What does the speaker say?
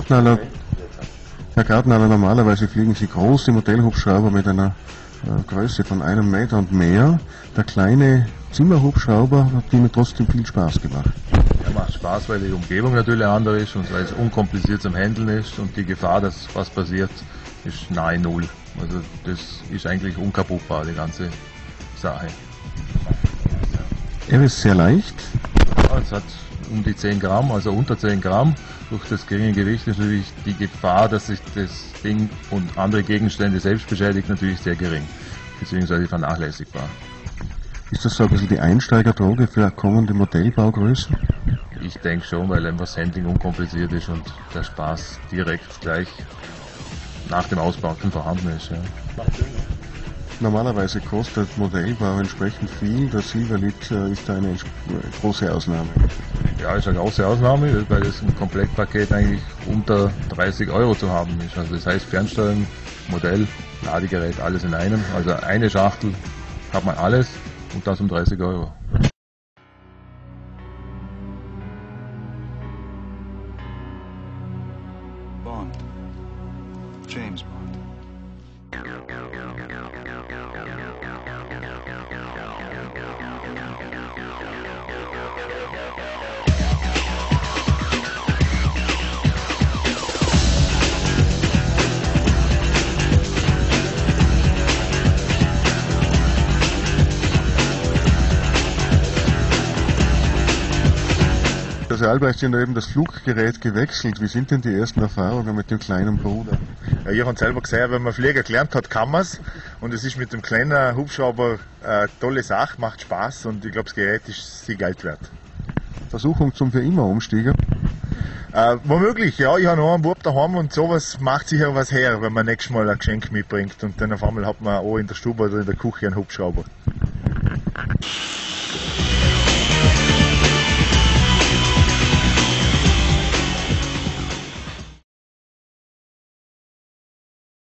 Gartnaler, Herr Gartnaler, normalerweise fliegen Sie große Modellhubschrauber mit einer Größe von 1 Meter und mehr. Der kleine Zimmerhubschrauber hat Ihnen trotzdem viel Spaß gemacht. Er macht Spaß, weil die Umgebung natürlich andere ist und weil es unkompliziert zum Handeln ist und die Gefahr, dass was passiert, ist nahe Null. Also das ist eigentlich unkaputtbar, die ganze Sache. Er ist sehr leicht. Ja, es hat um die 10 Gramm, also unter 10 Gramm. Durch das geringe Gewicht ist natürlich die Gefahr, dass sich das Ding und andere Gegenstände selbst beschädigt, natürlich sehr gering, beziehungsweise vernachlässigbar. Ist das so ein bisschen die Einsteigerdroge für kommende Modellbaugrößen? Ich denke schon, weil einfach das Handling unkompliziert ist und der Spaß direkt gleich nach dem Ausbau vorhanden ist. Ja. Normalerweise kostet Modellbau entsprechend viel. Der Silverlit ist da eine große Ausnahme. Ja, ist eine große Ausnahme, weil das ein Komplettpaket eigentlich unter 30 Euro zu haben ist. Also das heißt Fernsteuerung, Modell, Ladegerät, alles in einem. Also eine Schachtel hat man alles und das um 30 Euro. Bond. James Bond. Also Albrecht, Sie haben eben das Fluggerät gewechselt. Wie sind denn die ersten Erfahrungen mit dem kleinen Bruder? Ja, ich habe selber gesehen, wenn man Flieger gelernt hat, kann man es. Und es ist mit dem kleinen Hubschrauber eine tolle Sache, macht Spaß und ich glaube, das Gerät ist sehr Geld wert. Versuchung zum für immer Umsteiger? Womöglich, ja. Ich habe noch einen Bub daheim und sowas macht sicher was her, wenn man nächstes Mal ein Geschenk mitbringt und dann auf einmal hat man auch in der Stube oder in der Küche einen Hubschrauber.